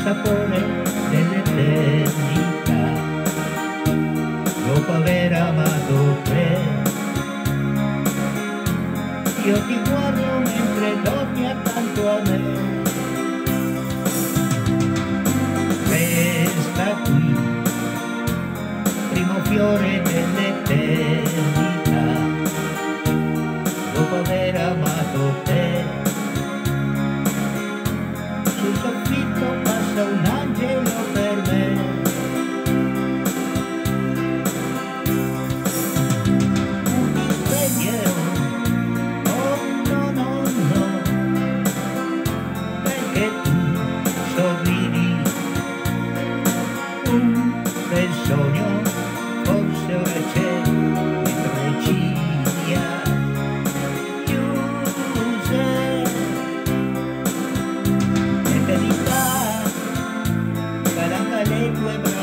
sapore dell'eternità. Dopo aver amato te, io ti guardo mentre dormi accanto a me. Resta qui, primo fiore dell'eternità. Dopo aver amato te, sul soffitto passa un angelo per me. Un risveglio, oh no no no, perché tu sorridi. Un bel sogno, forse ora c'è dietro le ciglia chiuse. Eternità, saranno le tue braccia.